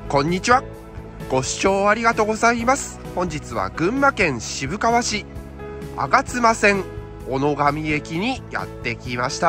こんにちは。ご視聴ありがとうございます。本日は群馬県渋川市吾妻線小野上駅にやってきました。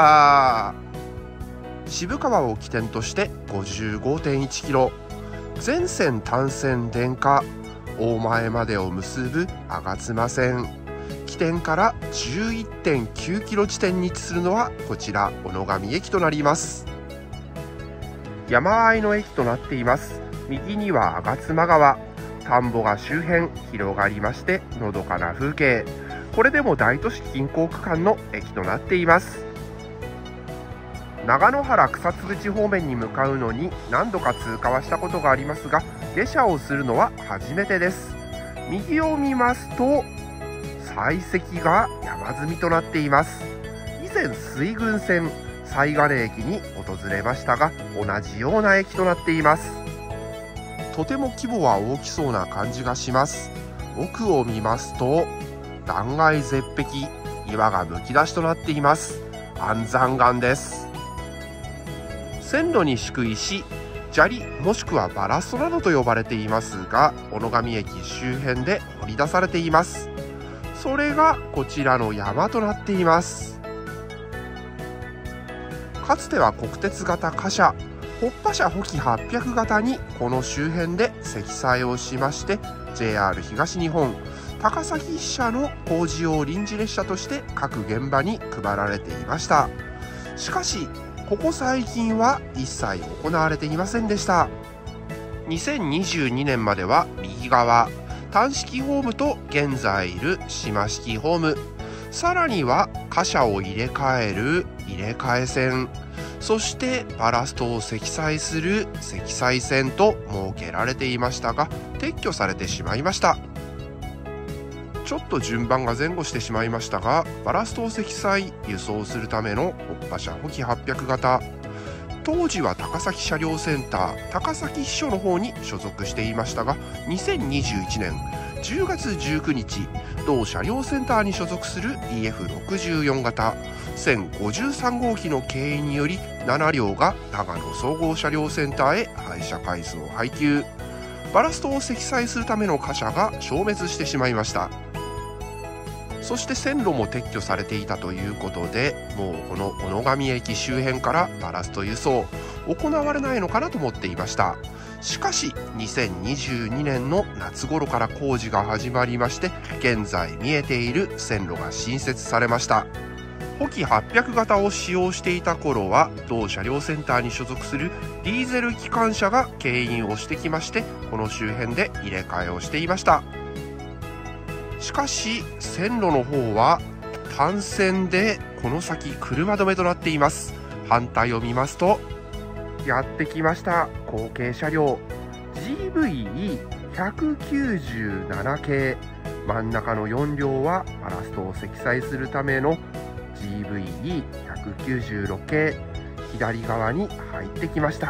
渋川を起点として 55.1 キロ、全線単線電化大前までを結ぶ吾妻線、起点から 11.9 キロ地点に位置するのはこちら小野上駅となります。山あいの駅となっています。右には吾妻川、田んぼが周辺広がりましてのどかな風景。これでも大都市近郊区間の駅となっています。長野原草津口方面に向かうのに何度か通過はしたことがありますが、下車をするのは初めてです。右を見ますと採石が山積みとなっています。以前水郡線犀金駅に訪れましたが、同じような駅となっています。とても規模は大きそうな感じがします。奥を見ますと断崖絶壁、岩がむき出しとなっています。安山岩です。線路に敷く石、砂利もしくはバラストなどと呼ばれていますが、小野上駅周辺で掘り出されています。それがこちらの山となっています。かつては国鉄型貨車ホッパ車補機800型にこの周辺で積載をしまして、 JR 東日本高崎支社の工事用臨時列車として各現場に配られていました。しかしここ最近は一切行われていませんでした。2022年までは右側単式ホームと現在いる島式ホーム、さらには貨車を入れ替える入れ替え線、そしてバラストを積載する積載線と設けられていましたが、撤去されてしまいました。ちょっと順番が前後してしまいましたが、バラストを積載輸送するためのホッパ車補機800型、当時は高崎車両センター高崎支所の方に所属していましたが、2021年10月19日同車両センターに所属する EF64 型1053号機の経営により7両が長野総合車両センターへ廃車回数を配給。バラストを積載するための貨車が消滅してしまいました。そして線路も撤去されていたということで、もうこの小野上駅周辺からバラスト輸送行われないのかなと思っていました。しかし2022年の夏頃から工事が始まりまして、現在見えている線路が新設されました。補機800型を使用していた頃は同車両センターに所属するディーゼル機関車が牽引をしてきまして、この周辺で入れ替えをしていました。しかし線路の方は単線でこの先車止めとなっています。反対を見ますとやってきました後継車両 GVE197 系、真ん中の4両はバラストを積載するための GVE196 系、左側に入ってきました。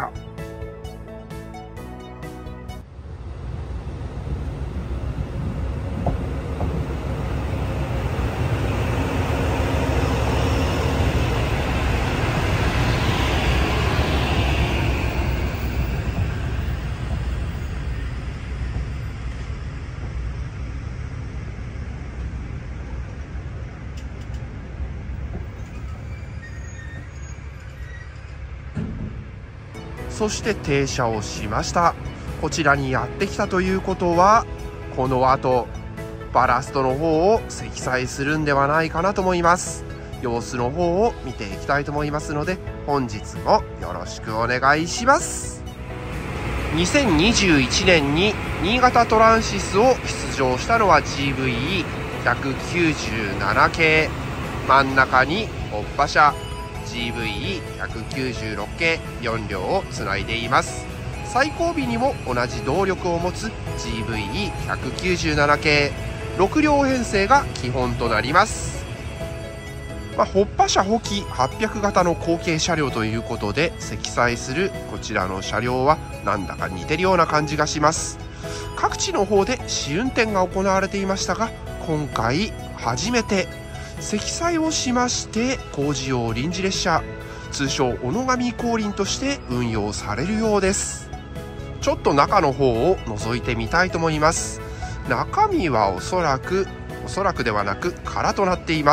そして停車をしました。こちらにやってきたということは、この後バラストの方を積載するんではないかなと思います。様子の方を見ていきたいと思いますので、本日もよろしくお願いします。2021年に新潟トランシスを出場したのは GVE197 系、真ん中にホッパ車GVE196 系4両をつないでいます。最後尾にも同じ動力を持つ GVE197 系6両編成が基本となります。ホッパ車補機800型の後継車両ということで、積載するこちらの車両はなんだか似てるような感じがします。各地の方で試運転が行われていましたが、今回初めて積載をしまして工事用臨時列車通称小野上降臨として運用されるようです。 ちょっと中の方を覗いてみたいと思います。中身はおそらくではなく空となっています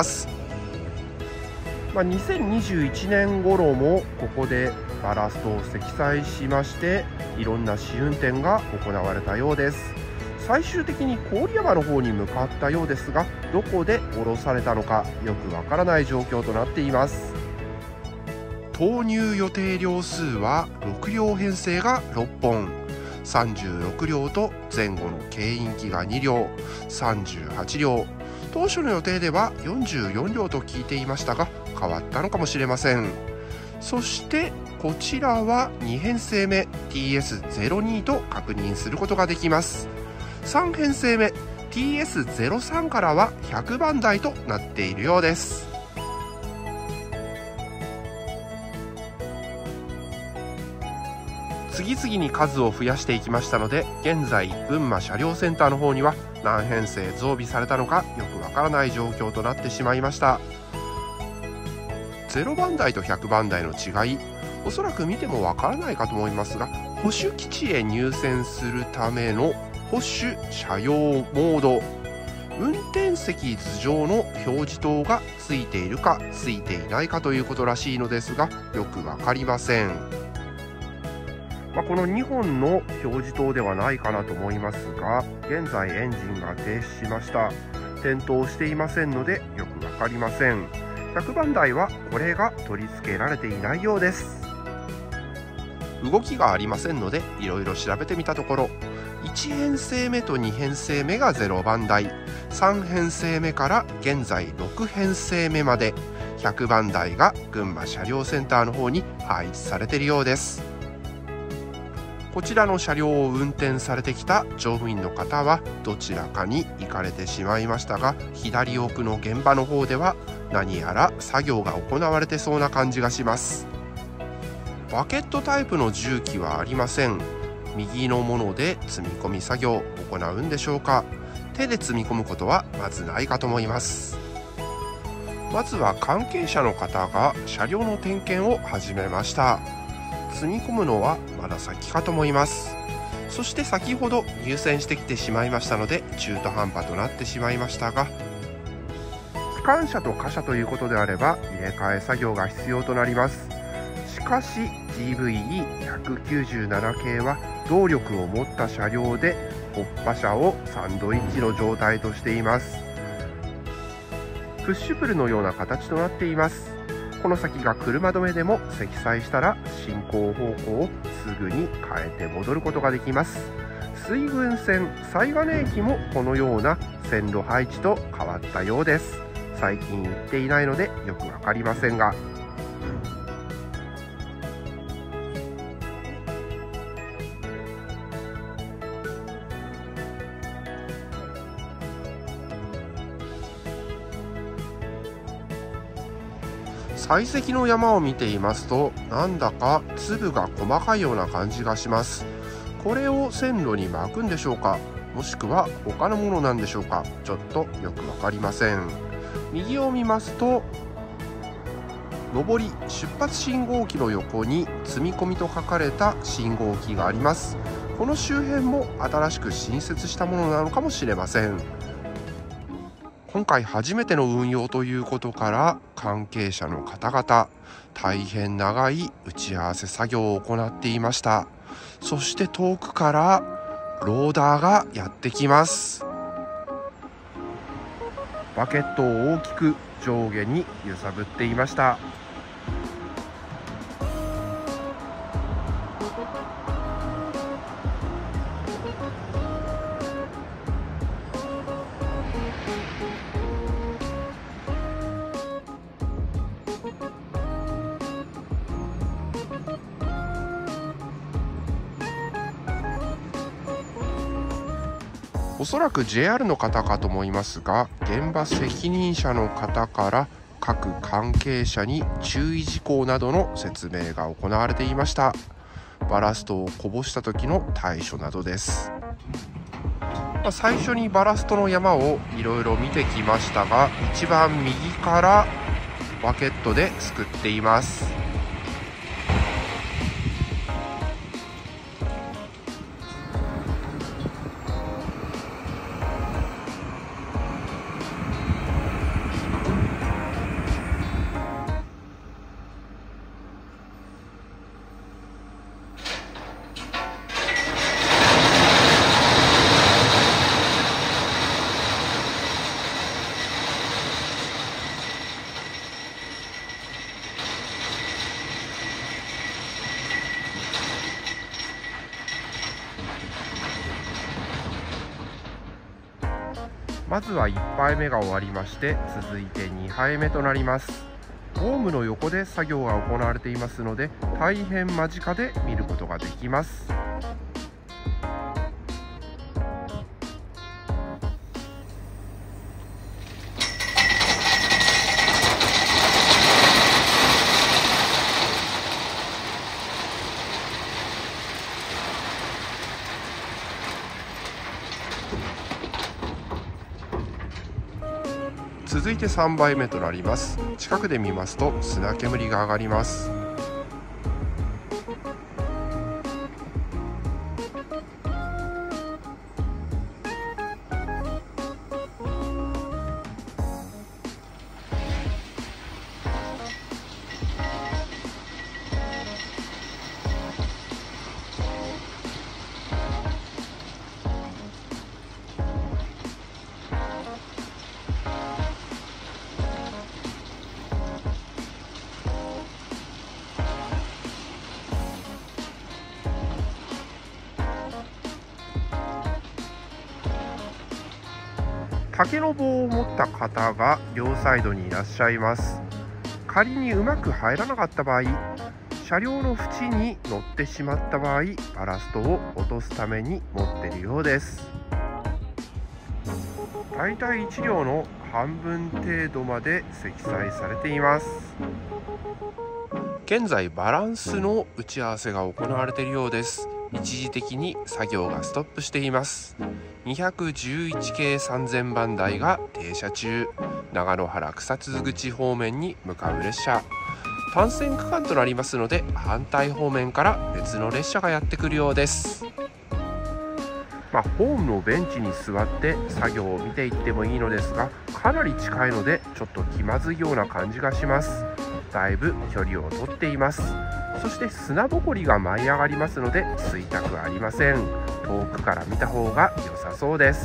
。2021年頃もここでバラストを積載しまして、いろんな試運転が行われたようです。最終的に郡山の方に向かったようですが、どこで降ろされたのかよくわからない状況となっています。投入予定両数は6両編成が6本、36両と前後の牽引機が2両、38両。当初の予定では44両と聞いていましたが、変わったのかもしれません。そしてこちらは2編成目 TS02 と確認することができます。3編成目 TS03 からは100番台となっているようです。次々に数を増やしていきましたので、現在群馬車両センターの方には何編成増備されたのかよくわからない状況となってしまいました。0番台と100番台の違い、おそらく見てもわからないかと思いますが、保守基地へ入線するための保守車用モード、運転席頭上の表示灯がついているかついていないかということらしいのですが、よくわかりません。この2本の表示灯ではないかなと思いますが、現在エンジンが停止しました。点灯していませんのでよくわかりません。100番台はこれが取り付けられていないようです。動きがありませんのでいろいろ調べてみたところ、1編成目と2編成目が0番台、3編成目から現在6編成目まで100番台が群馬車両センターの方に配置されているようです。こちらの車両を運転されてきた乗務員の方はどちらかに行かれてしまいましたが、左奥の現場の方では何やら作業が行われてそうな感じがします。バケットタイプの重機はありません。右のもので積み込み作業を行うんでしょうか。手で積み込むことはまずないかと思います。まずは関係者の方が車両の点検を始めました。積み込むのはまだ先かと思います。そして先ほど入線してきてしまいましたので中途半端となってしまいましたが、機関車と貨車ということであれば入れ替え作業が必要となります。しかし GVE197 系は動力を持った車両でホッパ車をサンドイッチの状態としています。プッシュプルのような形となっています。この先が車止めでも積載したら進行方向をすぐに変えて戻ることができます。水郡線犀金駅もこのような線路配置と変わったようです。最近行っていないのでよくわかりませんが、採石の山を見ていますと、なんだか粒が細かいような感じがします。これを線路に巻くんでしょうか、もしくは他のものなんでしょうか、ちょっとよくわかりません。右を見ますと、上り出発信号機の横に積み込みと書かれた信号機があります。この周辺も新しく新設したものなのかもしれません。今回初めての運用ということから関係者の方々大変長い打ち合わせ作業を行っていました。そして遠くからローダーがやってきます。バケットを大きく上下に揺さぶっていました。おそらく JR の方かと思いますが、現場責任者の方から各関係者に注意事項などの説明が行われていました。バラストをこぼした時の対処などです。最初にバラストの山をいろいろ見てきましたが、一番右からバケットですくっています。 まずは1杯目が終わりまして、続いて2杯目となります。ホームの横で作業が行われていますので、大変間近で見ることができます。続いて3杯目となります。近くで見ますと砂煙が上がります。竹の棒を持った方が両サイドにいらっしゃいます。仮にうまく入らなかった場合、車両の縁に乗ってしまった場合、バラストを落とすために持っているようです。だいたい1両の半分程度まで積載されています。現在バランスの打ち合わせが行われているようです。一時的に作業がストップしています。211系3000番台が停車中。長野原草津口方面に向かう列車、単線区間となりますので、反対方面から別の列車がやってくるようです。ホームのベンチに座って作業を見ていってもいいのですが、かなり近いのでちょっと気まずいような感じがします。だいぶ距離をとっています。そして砂ぼこりが舞い上がりますので吸いたくありません。遠くから見た方が良さそうです。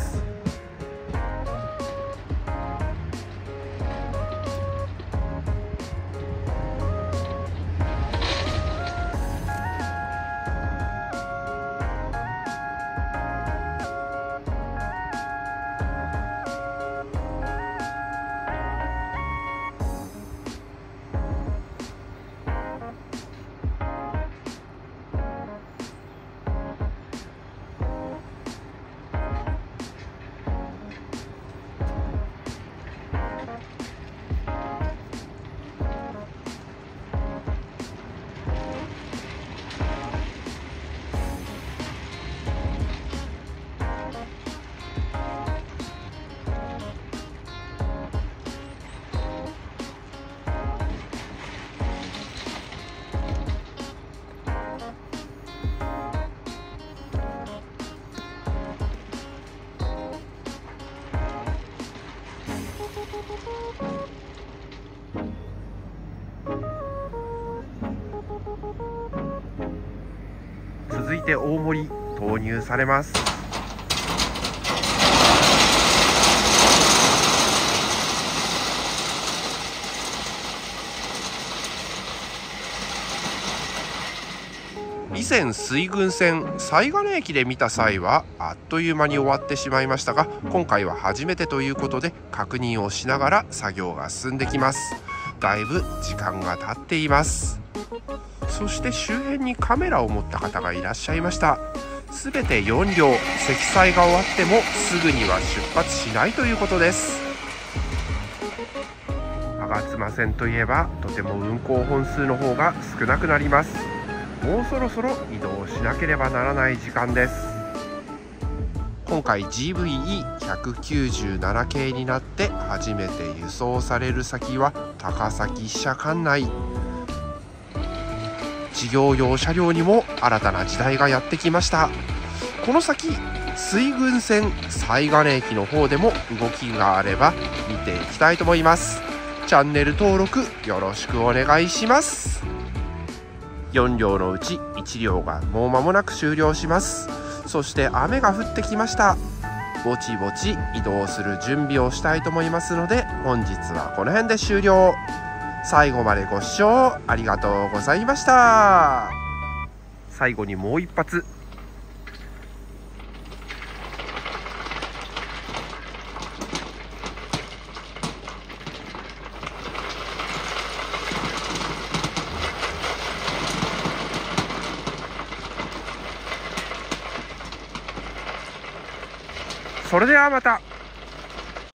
続いて大盛り投入されます。以前水郡線西金駅で見た際はあっという間に終わってしまいましたが、今回は初めてということで確認をしながら作業が進んできます。だいぶ時間が経っています。そして周辺にカメラを持った方がいらっしゃいました。すべて4両、積載が終わってもすぐには出発しないということです。吾妻線といえばとても運行本数の方が少なくなります。もうそろそろ移動しなければならない時間です。今回 GVE197 系になって初めて輸送される先は高崎支社管内。事業用車両にも新たな時代がやってきました。この先水郡線西金駅の方でも動きがあれば見ていきたいと思います。チャンネル登録よろしくお願いします。4両のうち1両がもう間もなく終了します。そして雨が降ってきました。ぼちぼち移動する準備をしたいと思いますので、本日はこの辺で終了。最後までご視聴ありがとうございました。最後にもう一発。 それではまた。